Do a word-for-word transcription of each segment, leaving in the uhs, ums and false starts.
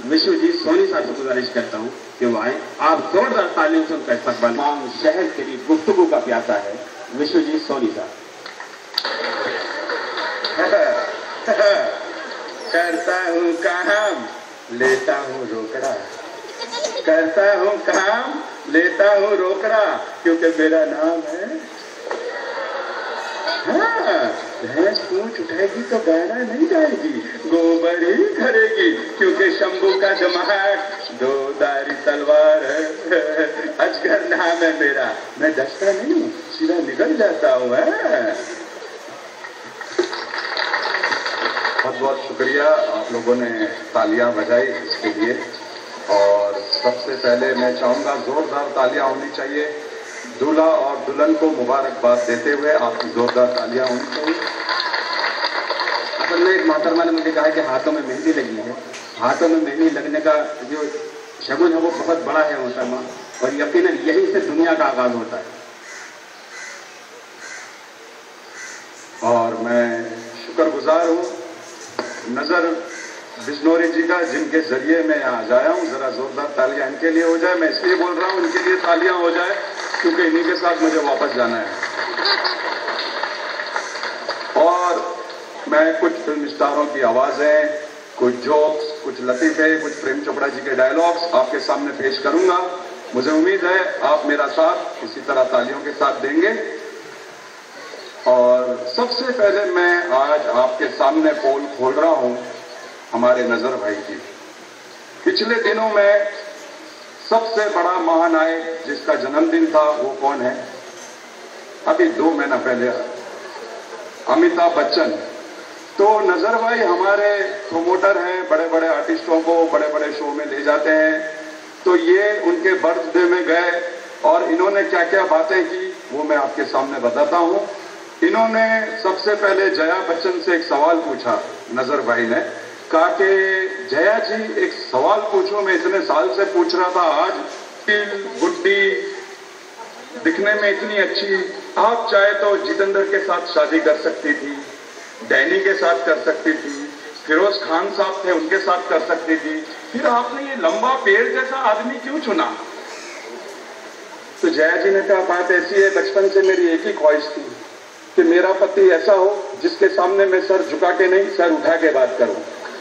विशु जी सोनी साहब से गुजारिश करता हूँ कि वो आए, आप जोरदार तालियों से उनका इस्तकबाल। तमाम शहर के लिए गुफ्तगू का प्यासा है विशु जी सोनी साहब। करता हूँ काम लेता हूँ रोकड़ा, करता हूँ काम लेता हूँ रोकड़ा, क्योंकि मेरा नाम है। हाँ, भैंस पूंछ उठाएगी तो गाना नहीं गाएगी, गोबर ही करेगी, क्योंकि शंभू का दिमाग दो दारी तलवार है। अजगर नाम है मेरा, मैं डरता नहीं हूँ, सीधा निकल जाता हूँ। बहुत बहुत शुक्रिया, आप लोगों ने तालियां बजाई इसके लिए। और सबसे पहले मैं चाहूंगा जोरदार तालियां होनी चाहिए दूल्हा और दुल्हन को मुबारकबाद देते हुए। आपकी जोरदार तालियां होनी चाहिए। असल में एक मोहतरमा ने मुझे कहा कि हाथों में मेहंदी लगी है। हाथों में मेहंदी लगने का जो शगुन है वो बहुत बड़ा है मोहतरमा, और यकीनन यहीं से दुनिया का आगाज होता है। और मैं शुक्रगुजार हूँ नजर बिजनौरी जी का, जिनके जरिए मैं आज आया हूँ। जरा जोरदार तालियां इनके लिए हो जाए। मैं इसलिए बोल रहा हूँ इनके लिए तालियां हो जाए क्योंकि इन्हीं के साथ मुझे वापस जाना है। और मैं कुछ फिल्म स्टारों की आवाजें, कुछ जोक्स, कुछ लतीफे, कुछ प्रेम चोपड़ा जी के डायलॉग्स आपके सामने पेश करूंगा। मुझे उम्मीद है आप मेरा साथ इसी तरह तालियों के साथ देंगे। और सबसे पहले मैं आज आपके सामने पोल खोल रहा हूं हमारे नजर भाई की। पिछले दिनों में सबसे बड़ा महानायक जिसका जन्मदिन था वो कौन है? अभी दो महीना पहले अमिताभ बच्चन। तो नजर भाई हमारे प्रोमोटर हैं, बड़े बड़े आर्टिस्टों को बड़े बड़े शो में ले जाते हैं। तो ये उनके बर्थडे में गए और इन्होंने क्या क्या बातें की वो मैं आपके सामने बताता हूं। इन्होंने सबसे पहले जया बच्चन से एक सवाल पूछा। नजर भाई ने कहा कि जया जी एक सवाल पूछो, मैं इतने साल से पूछ रहा था, आज की गुड्डी दिखने में इतनी अच्छी, आप चाहे तो जितेंद्र के साथ शादी कर सकती थी, डैनी के साथ कर सकती थी, फिरोज खान साहब थे उनके साथ कर सकती थी, फिर आपने ये लंबा पेड़ जैसा आदमी क्यों चुना? तो जया जी ने कहा बात ऐसी है, बचपन से मेरी एक ही ख्वाहिश थी कि मेरा पति ऐसा हो जिसके सामने मैं सर झुका के नहीं सर उठा के बात करूं।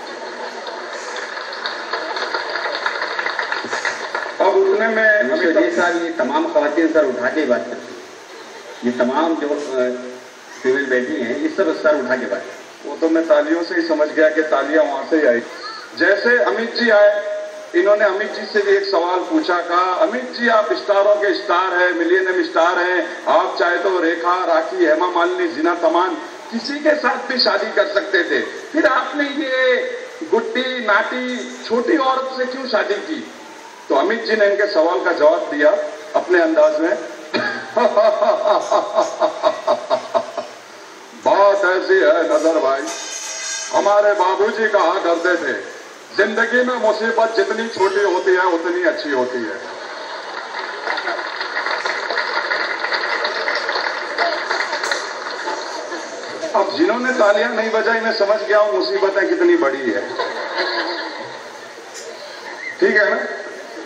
अब उतने में जी साहब ये तमाम ख्वातीन सर उठा के बात करती हैं। ये तमाम जो फीमेल बैठी हैं ये सब सर उठा के बात। वो तो मैं तालियों से ही समझ गया कि तालियां वहां से ही आई। जैसे अमित जी आए, इन्होंने अमित जी से भी एक सवाल पूछा। कहा अमित जी आप स्टारों के स्टार हैं, मिलियनर स्टार हैं, आप चाहे तो रेखा, राखी, हेमा मालिनी, जीना तमान किसी के साथ भी शादी कर सकते थे, फिर आपने ये गुड्डी नाटी छोटी औरत से क्यों शादी की? तो अमित जी ने इनके सवाल का जवाब दिया अपने अंदाज में। बात ऐसी है नजर भाई, हमारे बाबूजी कहा करते थे जिंदगी में मुसीबत जितनी छोटी होती है उतनी अच्छी होती है। अब जिन्होंने तालियां नहीं बजाई मैं समझ गया हूं मुसीबतें कितनी बड़ी है। ठीक है ना?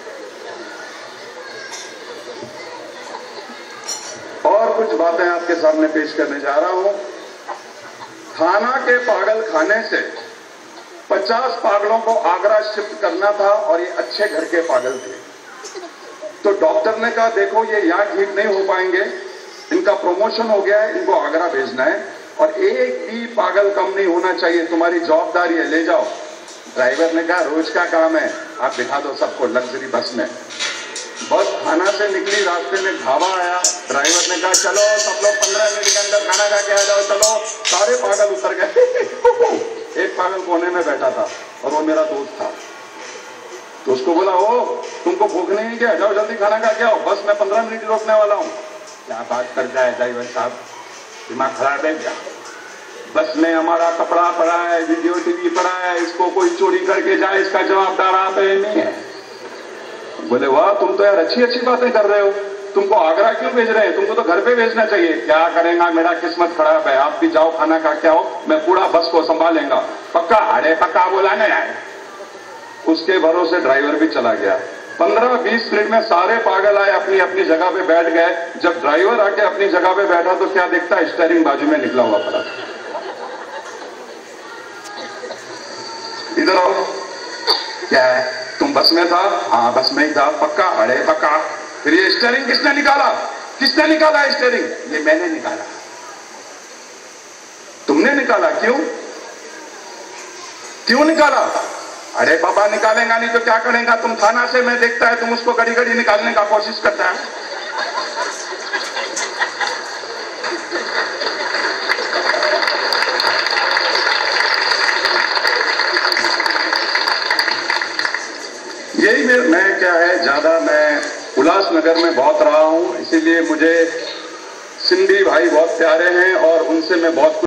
और कुछ बातें आपके सामने पेश करने जा रहा हूं। थाना के पागल खाने से पचास पागलों को आगरा शिफ्ट करना था और ये अच्छे घर के पागल थे। तो डॉक्टर ने कहा देखो ये यहां ठीक नहीं हो पाएंगे, इनका प्रमोशन हो गया है, इनको आगरा भेजना है और एक भी पागल कम नहीं होना चाहिए, तुम्हारी जवाबदारी है, ले जाओ। ड्राइवर ने कहा रोज का काम है, आप बिठा दो सबको लग्जरी बस में। बस थाना से निकली, रास्ते में ढाबा आया, ड्राइवर ने कहा चलो सब लोग पंद्रह मिनट के अंदर खाना खा के आ जाओ, चलो। सारे पागल उतर गए। एक पागल कोने में बैठा था और वो मेरा दोस्त था। तो उसको बोला ओ तुमको भूख नहीं है क्या, जाओ जल्दी खाना खा के आओ, बस मैं पंद्रह मिनट रोकने वाला हूँ। क्या बात करता है ड्राइवर साहब, दिमाग खराब है क्या? बस में हमारा कपड़ा पड़ा है, वीडियो टीवी पड़ा है, इसको कोई चोरी करके जाए इसका जवाबदार आप नहीं है। बोले वाह तुम तो यार अच्छी अच्छी बातें कर रहे हो, तुमको आगरा क्यों भेज रहे हैं, तुमको तो घर पे भेजना चाहिए। क्या करेगा, मेरा किस्मत खराब है, आप भी जाओ खाना खा के आओ, मैं पूरा बस को संभालेंगा। पक्का? अरे पक्का बोला नहीं आए। उसके भरोसे ड्राइवर भी चला गया। पंद्रह बीस मिनट में सारे पागल आए, अपनी अपनी जगह पे बैठ गए। जब ड्राइवर आके अपनी जगह पे बैठा तो क्या देखता है, स्टीयरिंग बाजू में निकला हुआ पड़ा। इधर आओ, क्या है, तुम बस में था? हाँ बस में ही था। पक्का? अरे पक्का। फिर ये स्टीयरिंग किसने निकाला? किसने निकाला स्टीयरिंग? ये मैंने निकाला। तुमने निकाला? क्यों क्यों निकाला? अरे बाबा निकालेगा नहीं तो क्या करेगा? तुम थाना से, मैं देखता है तुम उसको घड़ी घड़ी निकालने का कोशिश करता है। यही मैं, मैं क्या है, ज्यादा मैं उल्लासनगर में बहुत रहा हूं, इसीलिए मुझे सिंधी भाई बहुत प्यारे हैं और उनसे मैं बहुत